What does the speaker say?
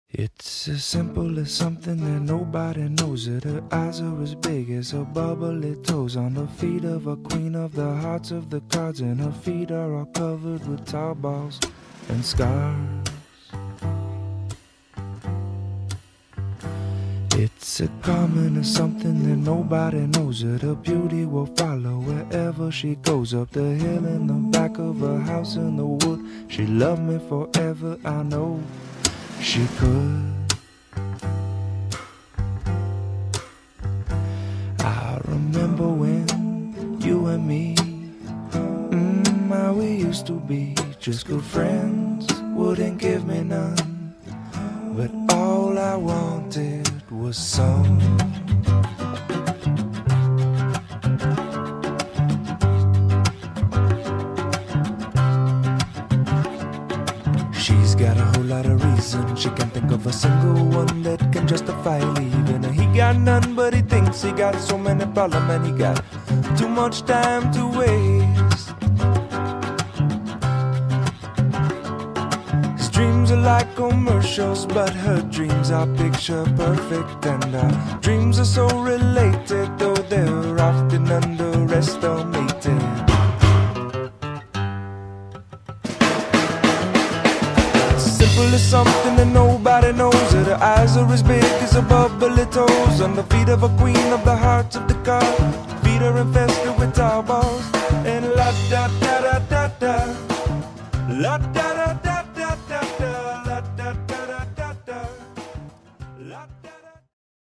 It's as simple as something that nobody knows it. Her eyes are as big as her bubbly toes. On the feet of a queen of the hearts of the cards, and her feet are all covered with tar balls and scars. It's as common as something that nobody knows it. Her beauty will follow wherever she goes. Up the hill in the back of her house in the wood. She loved me forever, I know she could. I remember when you and me, how we used to be just good friends, wouldn't give me none, but all I wanted was some. She's got a whole lot of reasons. She can't think of a single one that can justify leaving. He got none, but he thinks he got so many problems, and he got too much time to waste. His dreams are like commercials, but her dreams are picture perfect, and our dreams are so related, though they're often underestimated. Simple as something that nobody knows it. Her eyes are as big as her bubbly toes. On the feet of a queen of the hearts of the car, feet are infested with tar balls